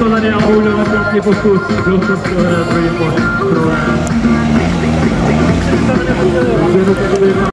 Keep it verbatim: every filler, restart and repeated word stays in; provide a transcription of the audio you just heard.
to tady a bohužel nebyl pokus, byl to skvělé, druhý provést.